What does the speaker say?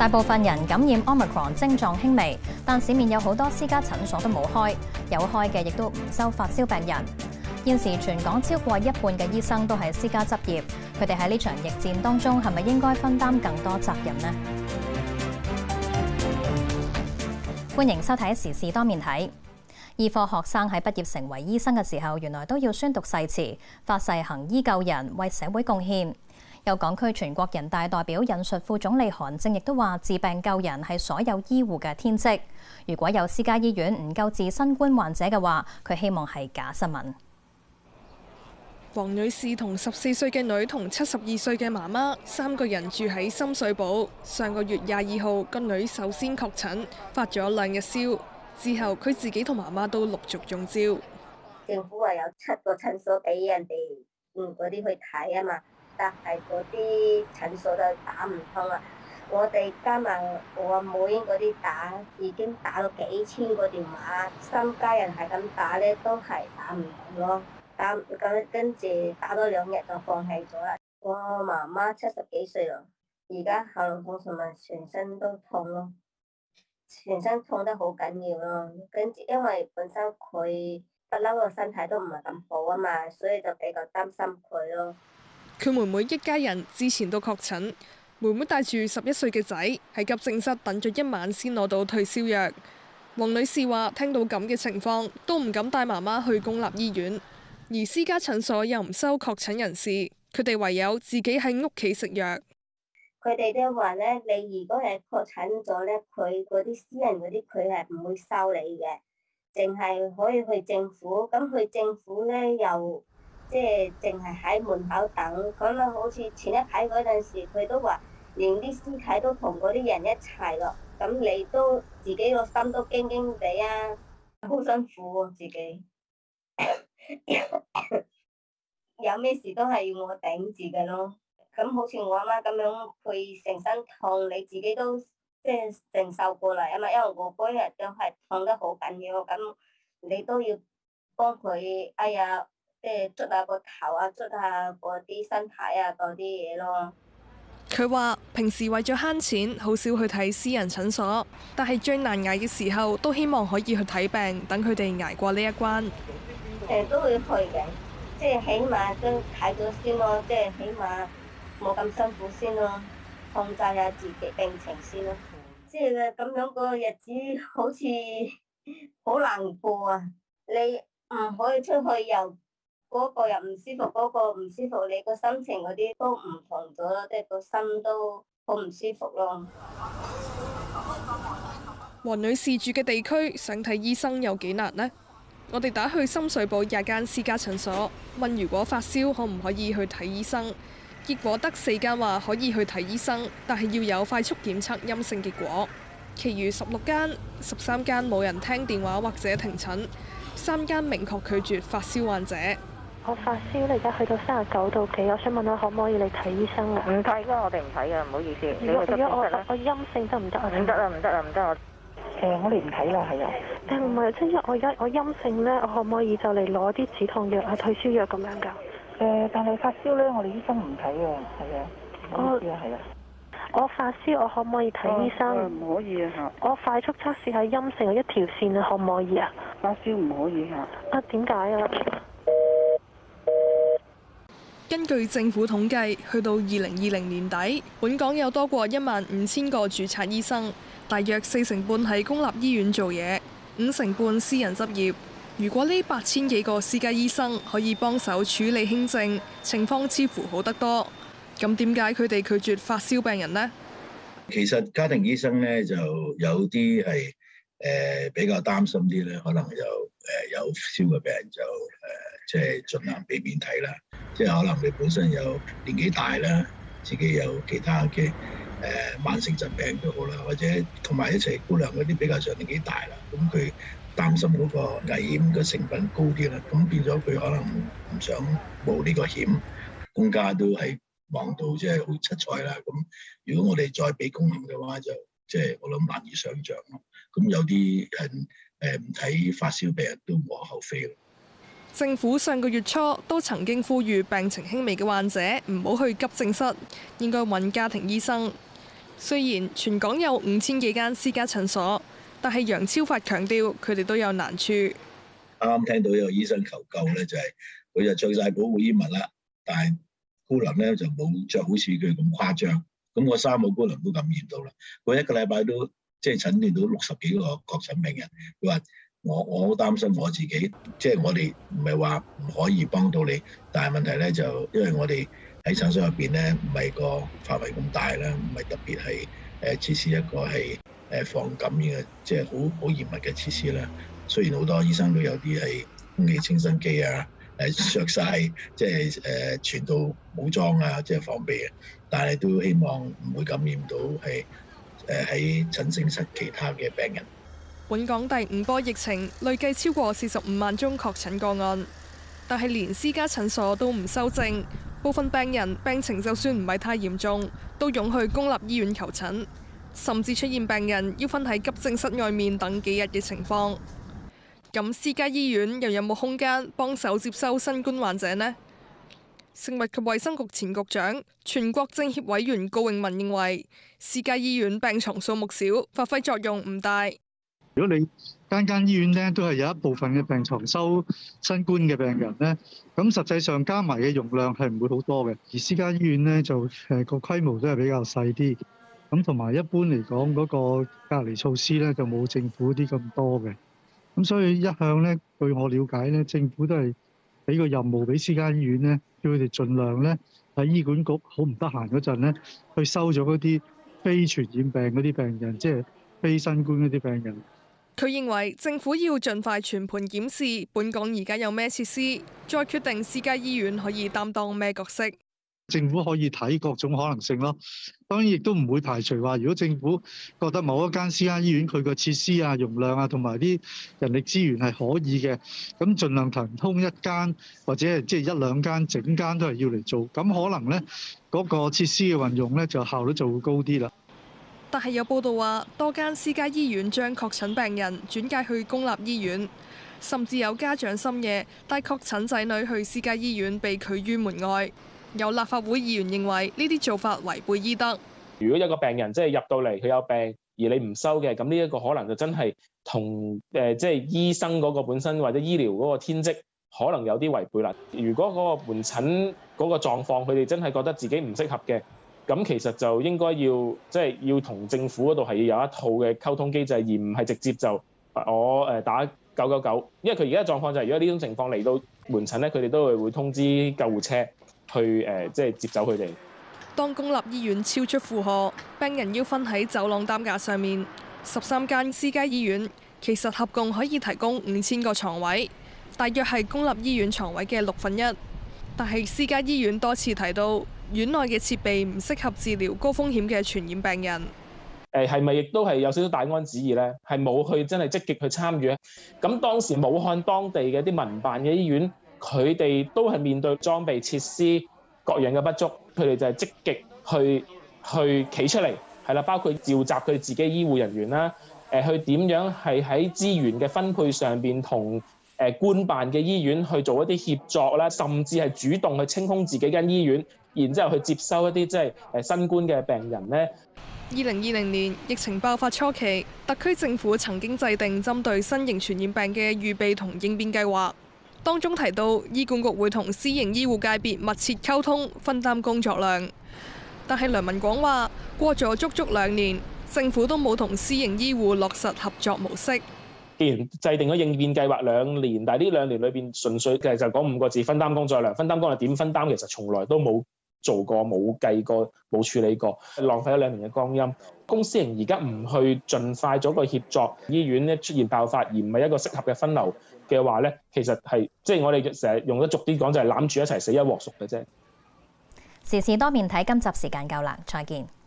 大部分人感染 Omicron 症狀輕微，但市面有好多私家診所都冇開，有開嘅亦都唔收發燒病人。現時全港超過一半嘅醫生都係私家執業，佢哋喺呢場疫戰當中係咪應該分擔更多責任呢？歡迎收睇時事多面睇。醫科學生喺畢業成為醫生嘅時候，原來都要宣讀誓詞，發誓行醫救人，為社會貢獻。有港區全國人大代表引述副總理韓正亦都話，治病救人係所有醫護嘅天職。如果有私家醫院唔救治新冠患者嘅話，佢希望係假新聞。 黃女士同14歲嘅女同72歲嘅媽媽3個人住喺深水埗。上個月22號，個女首先確診，發咗2日燒，之後佢自己同媽媽都陸續中招。 政府話有7個診所俾人哋嗰啲去睇啊嘛。但係嗰啲診所都打唔通啊！我哋加埋我阿妹嗰啲已經打咗幾千個電話，3家人係咁打咧，都係打唔到咯。跟住打咗2日就放棄咗啦。我媽媽70幾歲咯，而家喉嚨痛同埋全身都痛咯，全身痛得好緊要咯。跟住因為本身佢不嬲個身體都唔係咁好啊嘛，所以就比較擔心佢咯。 佢妹妹一家人之前都確診，妹妹帶住11歲嘅仔喺急症室等咗1晚先攞到退燒藥。黃女士話：聽到咁嘅情況，都唔敢帶媽媽去公立醫院，而私家診所又唔收確診人士，佢哋唯有自己喺屋企食藥。 佢哋都話咧，你如果係確診咗咧，佢嗰啲私人嗰啲佢係唔會收你嘅，淨係可以去政府。咁去政府咧又即係淨係喺門口等，咁啊好似前一排嗰陣時，佢都話連啲屍體都同嗰啲人一齊咯，咁你都自己個心都驚驚地啊，好辛苦喎自己，有咩事都係要我頂住嘅咯。咁好似我阿媽咁樣，佢成身痛，你自己都即係承受過嚟啊嘛，因為我嗰日都係痛得好緊要，咁你都要幫佢，哎呀〜即係捽下個頭啊，捽下嗰啲身體啊，嗰啲嘢咯。 佢話平時為咗慳錢，好少去睇私人診所，但係最難捱嘅時候，都希望可以去睇病，等佢哋捱過呢一關。 都會去嘅，即係起碼都睇咗先咯，即係起碼冇咁辛苦先咯，控制下自己病情先咯。即係咁樣個日子好似好難過啊！你唔可以出去又〜嗰個又唔舒服，嗰個唔舒服，你個心情嗰啲都唔同咗咯，即係個心都好唔舒服咯。 黃女士住嘅地區想睇醫生有幾難呢？我哋打去深水埗20間私家診所，問如果發燒可唔可以去睇醫生，結果得4間話可以去睇醫生，但係要有快速檢測陰性結果。其餘16間、13間冇人聽電話或者停診，3間明確拒絕發燒患者。 我發燒咧，而家去到39度幾，我想問下可唔可以嚟睇醫生啊？ 唔睇㗎，我哋唔睇㗎，唔好意思。 如果我陰性得唔得啊？ 唔得啊，唔得啊，唔得啊！我哋唔睇啦，係啊。 但唔係，即係我陰性咧，我可唔可以就嚟攞啲止痛藥啊、退燒藥咁樣㗎？ 但係發燒咧，我哋醫生唔睇㗎，係啊。唔好意思啊，係啊。 我發燒，我可唔可以睇醫生？ 唔可以啊嚇。 我快速測試係陰性，一條線啊，可唔可以啊？ 發燒唔可以嚇。 啊，點解啊？ 根據政府統計，去到2020年底，本港有多過15000個註冊醫生，大約4成半喺公立醫院做嘢，5成半私人執業。如果呢8000幾個私家醫生可以幫手處理輕症，情況似乎好得多。咁點解佢哋拒絕發燒病人呢？ 其實家庭醫生咧就有啲係比較擔心啲咧，可能有燒嘅病人就即係盡量避免睇啦。即係可能你本身有年紀大啦，自己有其他嘅慢性疾病都好啦，或者同埋一齊姑娘嗰啲比較上年紀大啦，咁佢擔心嗰個危險嘅成分高啲啦，咁變咗佢可能唔想冒呢個險，公家都係忙到即係好七彩啦。咁如果我哋再俾公立嘅話，就即係我諗難以想像咯。咁有啲人唔睇發燒病人都無可厚非咯。 政府上個月初都曾經呼籲病情輕微嘅患者唔好去急症室，應該揾家庭醫生。 雖然全港有5000幾間私家診所，但係楊超發強調，佢哋都有難處。 啱啱聽到有醫生求救咧，就係佢就着晒保護衣物啦，但係姑娘咧就冇着好似佢咁誇張。咁我3個姑娘都感染到啦，佢一個禮拜都即係診斷到60幾個確診病人。佢話我好擔心我自己，即係我哋唔係話唔可以幫到你，但係問題咧就因為我哋喺診所入邊咧唔係個範圍咁大啦，唔係特別係設施一個係防感染嘅，即係好嚴密嘅設施啦。雖然好多醫生都有啲係空氣清新機啊，着晒即係全套武裝啊，即係防備啊，但係都希望唔會感染到係喺診症室其他嘅病人。 本港第5波疫情累計超過45萬宗確診個案，但係連私家診所都唔收症，部分病人病情就算唔係太嚴重，都湧去公立醫院求診，甚至出現病人要瞓喺急症室外面等幾日嘅情況。咁私家醫院又有冇空間幫手接收新冠患者呢？食物及衛生局前局長、全國政協委員高永文認為，私家醫院病床數目少，發揮作用唔大。 如果你間醫院咧都係有一部分嘅病床收新冠嘅病人咧，咁實際上加埋嘅容量係唔會好多嘅。而私家醫院咧就個規模都係比較細啲，咁同埋一般嚟講嗰個隔離措施咧就冇政府啲咁多嘅。咁所以一向咧，據我了解咧，政府都係俾個任務俾私家醫院咧，叫佢哋盡量咧喺醫管局好唔得閒嗰陣咧，去收咗嗰啲非傳染病嗰啲病人，即係非新冠嗰啲病人。 佢認為政府要盡快全盤檢視本港而家有咩設施，再決定私家醫院可以擔當咩角色。 政府可以睇各種可能性咯，當然亦都唔會排除話，如果政府覺得某一間私家醫院佢個設施啊、容量啊同埋啲人力資源係可以嘅，咁盡量騰通一間或者係即係1、2間，整間都係要嚟做，咁可能呢嗰個設施嘅運用呢就效率就會高啲啦。 但係有報道話，多間私家醫院將確診病人轉介去公立醫院，甚至有家長深夜帶確診仔女去私家醫院被拒於門外。有立法會議員認為呢啲做法違背醫德。 如果一個病人即係入到嚟佢有病，而你唔收嘅，咁呢一個可能就真係同即係醫生嗰個本身或者醫療嗰個天職可能有啲違背啦。如果嗰個門診嗰個狀況，佢哋真係覺得自己唔適合嘅，咁其實就應該要同政府嗰度係要有一套嘅溝通機制，而唔係直接就我打999。因為佢而家狀況就係，如果呢種情況嚟到門診咧，佢哋都會通知救護車去即係接走佢哋。 當公立醫院超出負荷，病人要瞓喺走廊擔架上面，13間私家醫院其實合共可以提供5000個床位，大約係公立醫院床位嘅1/6。但係私家醫院多次提到，院內嘅設備唔適合治療高風險嘅傳染病人。 係咪亦都係有少少大安旨意呢？係冇去真係積極去參與。咁當時武漢當地嘅啲民辦嘅醫院，佢哋都係面對裝備設施各樣嘅不足，佢哋就係積極去企出嚟，係啦，包括召集佢自己醫護人員啦，去點樣係喺資源嘅分配上邊同官辦嘅醫院去做一啲協作啦，甚至係主動去清空自己間醫院，然之後去接收一啲即係新冠嘅病人呢。 2020年疫情爆發初期，特區政府曾經制定針對新型傳染病嘅預備同應變計劃。當中提到，醫管局會同私營醫護界別密切溝通，分擔工作量。但係梁文廣話，過咗足足2年，政府都冇同私營醫護落實合作模式。 既然制定咗應變計劃2年，但係呢2年裏邊純粹嘅就講5個字：分擔工作量。分擔工作點分擔？其實從來都冇做過、冇計過、冇處理過，浪費咗2年嘅光陰。公私營而家唔去盡快做個協作，醫院咧出現爆發，而唔係一個適合嘅分流嘅話咧，其實係即係我哋成日用得俗啲講，就係攬住一齊死一鑊熟嘅啫。 時事多面睇，今集時間夠啦，再見。